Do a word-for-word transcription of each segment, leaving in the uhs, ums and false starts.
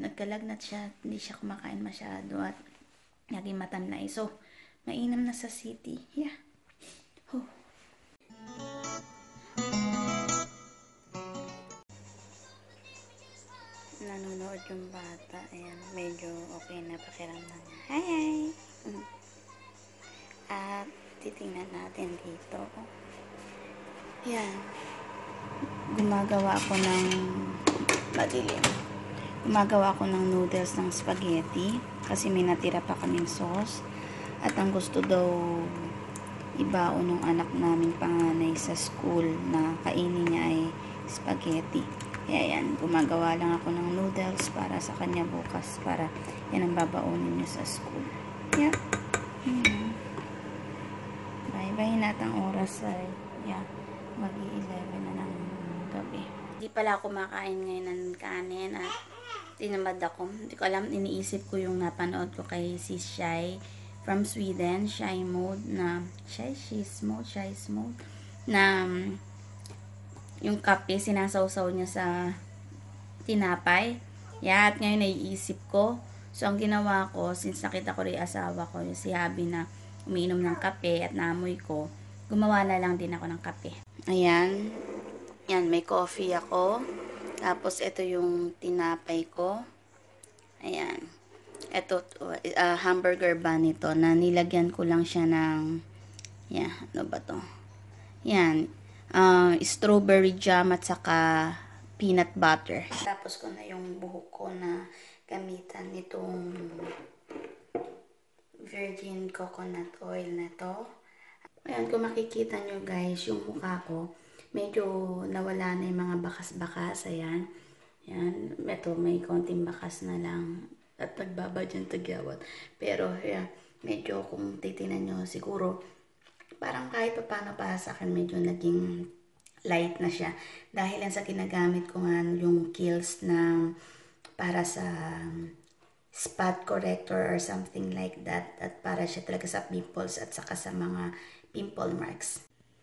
nagkalagnat siya, hindi siya kumakain masyado at naging matanlay. So, mainam na sa city. Yeah. Oh. Nanonood yung bata. Ayan, medyo okay na pakiramdam niya. Hi, hi! At titingnan natin dito. Yan. Gumagawa ako ng madilim. Gumagawa ako ng noodles ng spaghetti kasi may natira pa kaming sauce. At ang gusto daw ibaon ng anak namin panganay sa school na kainin niya ay spaghetti. Kaya yan, gumagawa lang ako ng noodles para sa kanya bukas para yan ang babaonin niya sa school. Yeah. Hmm. Bye-bye natang oras ay yeah, mag-i-eleven na ng gabi. Hindi pala ako kumakain ngayon ng kanin at tinamad ako. Hindi ko alam, iniisip ko yung napanood ko kay si Shai from Sweden, Shai Mode na Shai She's Mode, Shai's Mode na um, yung kape sinasawsaw niya sa tinapay. Yeah, at ngayon naiisip ko. So ang ginawa ko, since nakita ko rin asawa ko, yung si Habi na umiinom ng kape at naamoy ko, gumawa na lang din ako ng kape. Ayan. Yan, may coffee ako. Tapos, ito yung tinapay ko. Ayan. Ito, uh, hamburger bun ito, na nilagyan ko lang siya ng, yan, ano ba to? Yan, uh, strawberry jam at saka peanut butter. Tapos ko na yung buhok ko na gamitan nitong virgin coconut oil na to. Ayan, kung makikita nyo guys, yung mukha ko, medyo nawala na yung mga bakas-bakas. Ayan. Ayan. Ito, may konting bakas na lang. At nagbaba dyan tagyawat. Pero, ayan, medyo kung titinan nyo, siguro, parang kahit pa paano para sa akin, medyo naging light na siya. Dahil yan sa ginagamit ko nga yung Kiehl's na para sa spot corrector or something like that. At para siya talaga sa pimples at saka sa mga pimple marks.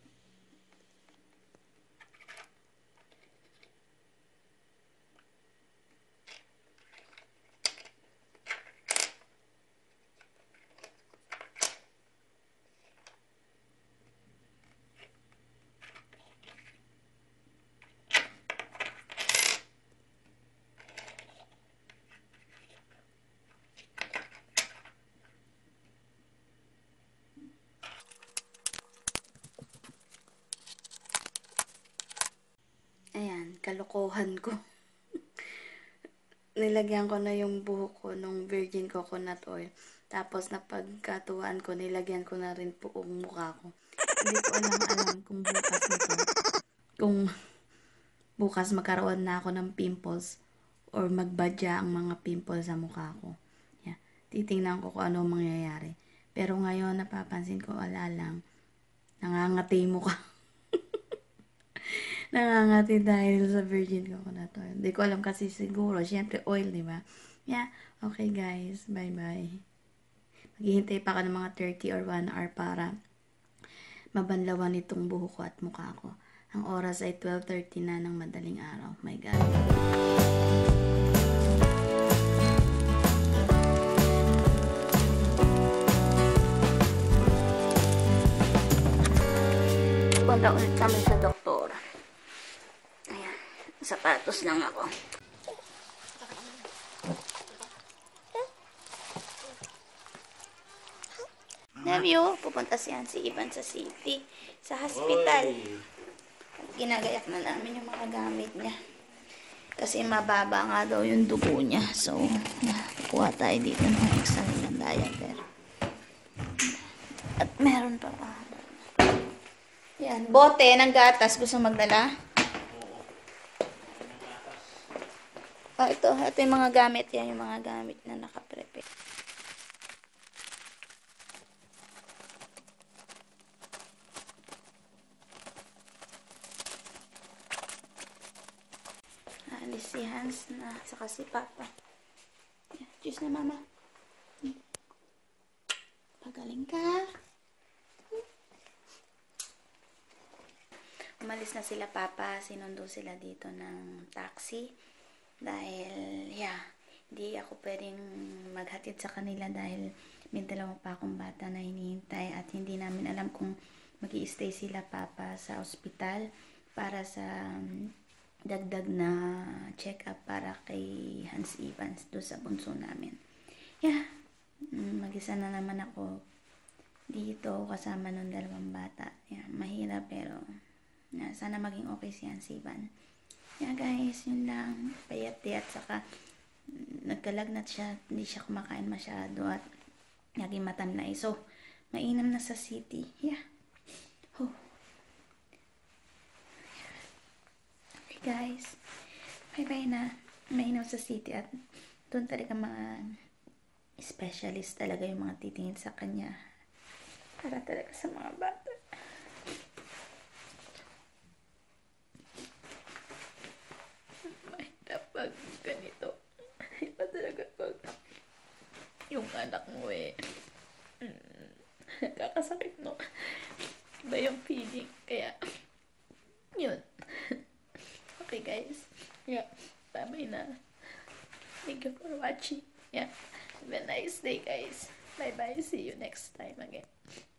Ayan, kalokohan ko. Nilagyan ko na yung buhok ko nung virgin coconut oil. Tapos napagkatuwaan ko, nilagyan ko na rin buong mukha ko. Hindi ko alam alam kung bukas nito. Kung bukas magkaroon na ako ng pimples or magbadya ang mga pimples sa mukha ko. Yeah. Titingnan ko kung ano mangyayari. Pero ngayon napapansin ko, ala lang, nangangati mukha. Nangangati dahil sa virgin coconut oil. Hindi ko alam kasi siguro. Siyempre oil, di ba? Yeah. Okay guys. Bye-bye. Maghihintay pa ako ng mga thirty or one hour para mabanlawan itong buhok ko at mukha ko. Ang oras ay twelve thirty na ng madaling araw. My God. Punta ulit kami sa doktor. Ayan. Sapatos lang ako. Nevyo, pupunta siya si Ivan sa city, sa hospital. Ginagayak na namin yung mga gamit niya. Kasi mababa nga daw yung dugo niya. So, kuha tayo dito ng exam ng diaper. At meron pa pa. Yan, bote ng gatas. Gusto magdala? Oh, ito. Ito yung mga gamit. Yan yung mga gamit na nakaprepare. Alis si Hans na, saka si Papa. Yan, juice na mama. Pagaling ka. Umalis na sila Papa, sinundo sila dito ng taxi. Dahil, yeah, Hindi ako pwedeng maghatid sa kanila dahil may dalawa pa akong bata na hinihintay at hindi namin alam kung mag-i-stay sila papa sa ospital para sa um, dagdag na check-up para kay Hans Evans doon sa bunso namin. Yeah, mag-isa na naman ako dito kasama ng dalawang bata. Yeah, mahirap pero yeah, sana maging okay si Hans Evans. Yeah guys, yun lang. Payat-di at saka nagkalagnat siya, hindi siya kumakain masyado at naging matamlay. So, mainam na sa city. Yeah. Oh. Okay guys. Bye-bye na. Mainam sa city at doon talaga mga specialist talaga yung mga titingin sa kanya. Para talaga sa mga bata. Mahirap pag ganito. Iba talaga pag yung anak mo eh mm, nakakasakit no. Iba yung feeling. Kaya yun. Okay guys. Yeah. Bye-bye na. Thank you for watching. Yeah. Have a nice day guys. Bye-bye. See you next time again.